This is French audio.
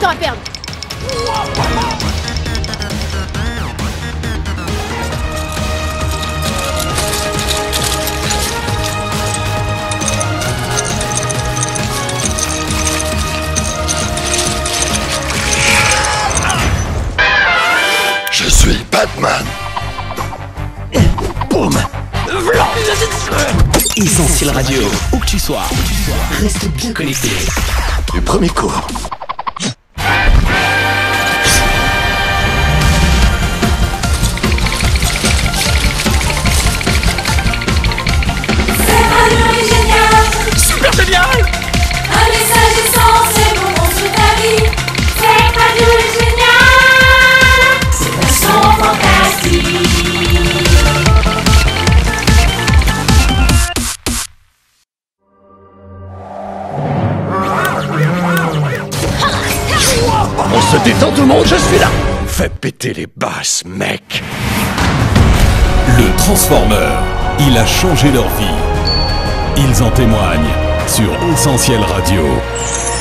temps à perdre. Je suis Batman. Boum. Essentiel Radio, où que tu sois, reste bien connecté. Du premier coup. Super génial! Un message essentiel pour construire ta vie. C'est fabuleux et génial. C'est un son fantastique. On se détend tout le monde, je suis là. Fais péter les basses, mec. Le Transformer, il a changé leur vie. Ils en témoignent sur Essentiel Radio.